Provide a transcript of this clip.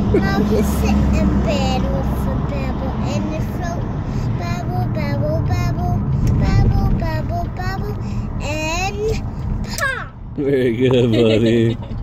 Now he's sitting in bed with a babble in his throat. Babble, babble, babble, babble, babble, babble, and pop. Very good, buddy.